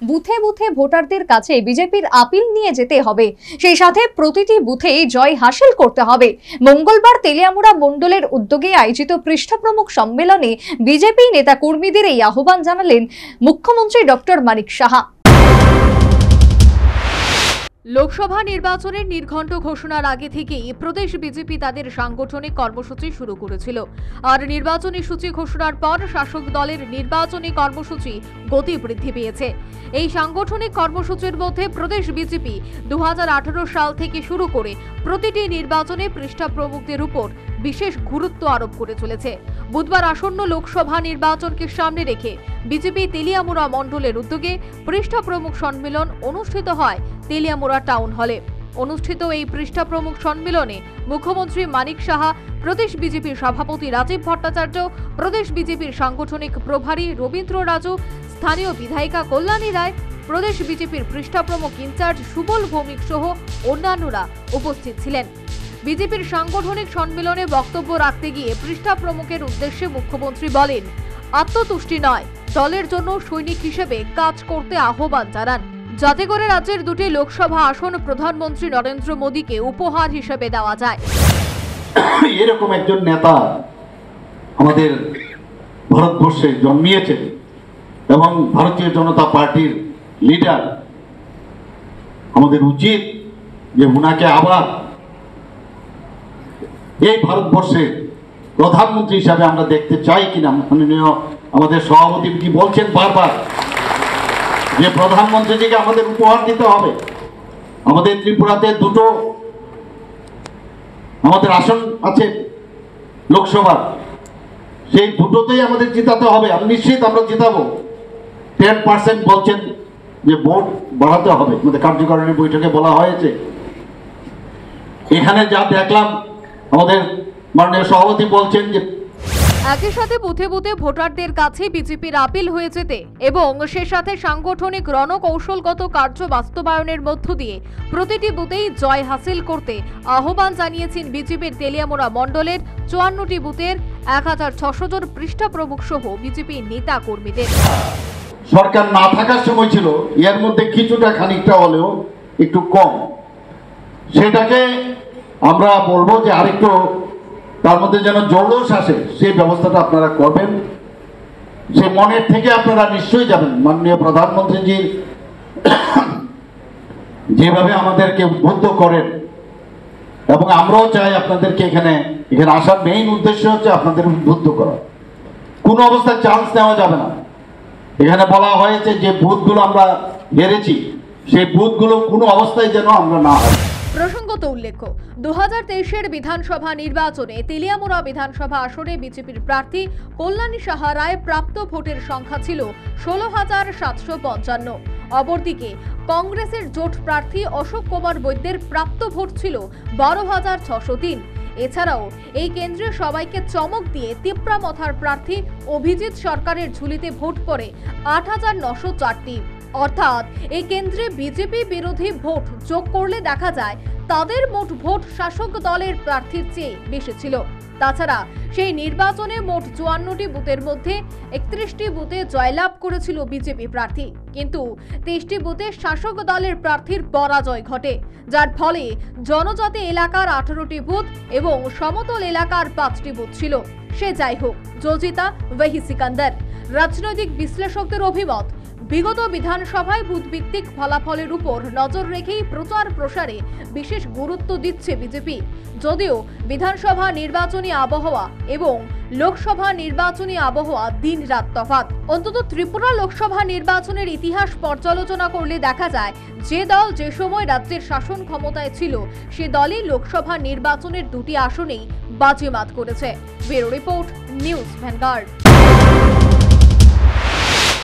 বুথে বুথে ভোটারদের কাছে বিজেপির আপিল নিয়ে যেতে হবে, সেই সাথে প্রতিটি বুথে জয় হাসিল করতে হবে। মঙ্গলবার তেলিয়ামুড়া মণ্ডলের উদ্যোগে আয়োজিত পৃষ্ঠা প্রমুখ সম্মেলনে বিজেপি নেতা কর্মীদের এই আহ্বান জানালেন মুখ্যমন্ত্রী ডক্টর মানিক সাহা। লোকসভা নির্বাচনের নির্ঘণ্ট ঘোষণার আগে থেকেই প্রদেশ বিজেপি তাদের সাংগঠনিক কর্মসূচি শুরু করেছিল। আর নির্বাচনী সূচি ঘোষণার পর শাসক দলের নির্বাচনী কর্মসূচি গতি বৃদ্ধি পেয়েছে। এই সাংগঠনিক কর্মসূচির মধ্যে প্রদেশ বিজেপি 2018 সাল থেকে শুরু করে প্রতিটি নির্বাচনে পৃষ্ঠা প্রমুখদের উপর বিশেষ গুরুত্ব আরোপ করে চলেছে। বুধবার আসন্ন লোকসভা নির্বাচনকে সামনে রেখে বিজেপি তেলিয়ামুড়া মণ্ডলের উদ্যোগে পৃষ্ঠা প্রমুখ সম্মেলন অনুষ্ঠিত হয় তেলিয়ামুড়া টাউন হলে। অনুষ্ঠিত এই পৃষ্ঠা প্রমুখ সম্মেলনে মুখ্যমন্ত্রী মানিক সাহা, প্রদেশ বিজেপির সভাপতি রাজীব ভট্টাচার্য, প্রদেশ বিজেপির সাংগঠনিক প্রভারী রবীন্দ্র রাজু, স্থানীয় বিধায়িকা কল্যাণী রায়, প্রদেশ বিজেপির পৃষ্ঠা প্রমুখ ইনচার্জ সুবল ভৌমিক সহ অন্যান্যরা উপস্থিত ছিলেন। বিজেপির সাংগঠনিক সম্মেলনে বক্তব্য রাখতে গিয়ে পৃষ্ঠা প্রমুখের উদ্দেশ্যে মুখ্যমন্ত্রী বলেন, আত্মতুষ্টি নয়, দলের জন্য সৈনিক হিসেবে কাজ করতে আহ্বান জানান, যাতে করে রাজ্যের দুটি লোকসভা আসন প্রধানমন্ত্রী নরেন্দ্র মোদীকে উপহার হিসেবে দেওয়া যায়। এরকম একজন নেতা আমাদের ভারতবর্ষে জন্মিয়েছেন এবং ভারতীয় জনতা পার্টির লিডার। আমাদের উচিত যে উনাকে আবার এই ভারতবর্ষের প্রধানমন্ত্রী হিসাবে আমরা দেখতে চাই কিনা। মাননীয় আমাদের সভাপতি কি বলছেন বারবার যে প্রধানমন্ত্রীজিকে আমাদের উপহার দিতে হবে। আমাদের ত্রিপুরাতে দুটো আমাদের আসন আছে লোকসভার, সেই দুটোতেই আমাদের জিতাতে হবে। আমি নিশ্চিত আমরা জিতাবো। 10% বলছেন যে ভোট বাড়াতে হবে, আমাদের কার্যকারিণী বৈঠকে বলা হয়েছে। এখানে যা দেখলাম আমাদের মাননীয় সভাপতি বলছেন যে একই সাথে বুথে বুথে ভোটারদের কাছে বিজেপির আপিল হয়ে যেতে এবং সে সাথে সাংগঠনিক রণকৌশলগত কার্য বাস্তবায়নের মধ্য দিয়ে প্রতিটি বুথেই জয় হাসিল করতে আহ্বান জানিয়েছেন বিজেপির তেলিয়ামুড়া মণ্ডলের 54টি বুথের 1600 জন পৃষ্ঠা প্রমুখ সহ বিজেপি নেতা কর্মীদের। সরকার না থাকার সময় ছিল এর মধ্যে কিছুটা খানিকটা হলেও একটু কম, সেটাকে আমরা বলবো যে আরেকটু তার মধ্যে যেন জৌলস আসে, সেই ব্যবস্থাটা আপনারা করবেন। সে মনের থেকে আপনারা নিশ্চয়ই যাবেন। মাননীয় প্রধানমন্ত্রীজির যেভাবে আমাদেরকে উদ্বুদ্ধ করেন এবং আমরাও চাই আপনাদেরকে এখানে আসার মেইন উদ্দেশ্য হচ্ছে আপনাদের উদ্বুদ্ধ করা। কোনো অবস্থায় চান্স নেওয়া যাবে না। এখানে বলা হয়েছে যে বুথগুলো আমরা হেরেছি, সেই বুথগুলো কোনো অবস্থায় যেন আমরা না হয়। প্রসঙ্গত উল্লেখ্য, 2023-এর বিধানসভা নির্বাচনে তেলিয়ামুড়া বিধানসভা আসনে বিজেপির প্রার্থী কল্যাণী সাহা রায় প্রাপ্ত ভোটের সংখ্যা ছিল 16,755। অপরদিকে কংগ্রেসের জোট প্রার্থী অশোক কুমার বৈদ্যের প্রাপ্ত ভোট ছিল 12,603। এছাড়াও এই কেন্দ্রে সবাইকে চমক দিয়ে তিপ্রামথার প্রার্থী অভিজিৎ সরকারের ঝুলিতে ভোট পড়ে 8,904টি। অর্থাৎ এই কেন্দ্রে বিজেপি বিরোধী ভোট যোগ করলে দেখা যায় তাদের মোট ভোট শাসক দলের প্রার্থীর চেয়ে বেশি ছিল। তাছাড়া সেই নির্বাচনে মোট 54টি বুথের মধ্যে 31টি বুথে জয়লাভ করেছিল বিজেপি প্রার্থী, কিন্তু 23টি বুথে শাসক দলের প্রার্থীর পরাজয় ঘটে, যার ফলে জনজাতি এলাকার 18টি বুথ এবং সমতল এলাকার 5টি বুথ ছিল। সে যাই হোক, জজিতা ওয়াহি সিকান্দার। রাজনৈতিক বিশ্লেষকদের অভিমত, বিগত বিধানসভায় বুথভিত্তিক ফলাফলের উপর নজর রেখেই প্রচার প্রসারে বিশেষ গুরুত্ব দিচ্ছে বিজেপি। যদিও বিধানসভা নির্বাচনী আবহাওয়া এবং লোকসভা নির্বাচনী আবহাওয়া দিন রাত তফাৎ। অন্তত ত্রিপুরা লোকসভা নির্বাচনের ইতিহাস পর্যালোচনা করলে দেখা যায় যে দল যে সময় রাজ্যের শাসন ক্ষমতায় ছিল সে দলই লোকসভা নির্বাচনের দুটি আসনেই বাজিমাত করেছে। Bureau report, news vanguard.